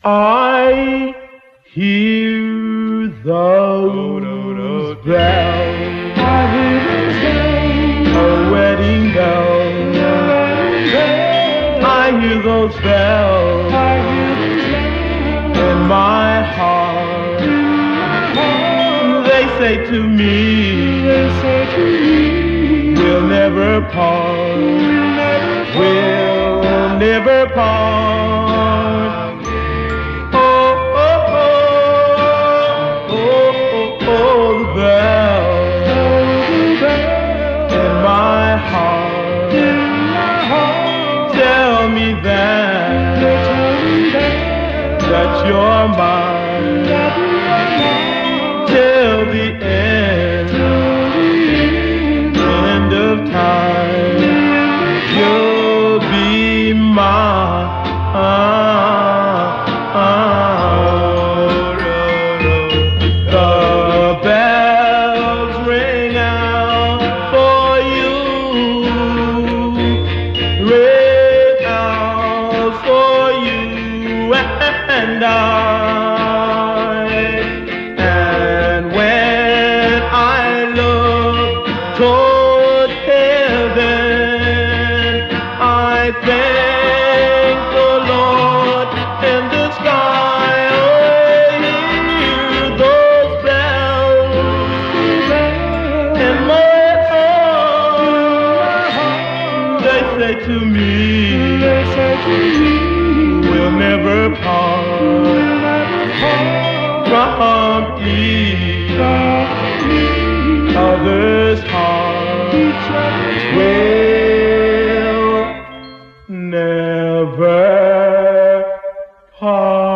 I hear those bells, a wedding bell. I hear those bells in my heart. They say to me, we'll never part, we'll never part. Tell me that you're mine till the end of time. You'll be mine. The bells ring out for you, ring out for you and I. And when I look toward heaven, I thank the Lord in the sky. Oh, hear those bells in my heart. They say to me, we'll never part from each other's heart. We'll never part.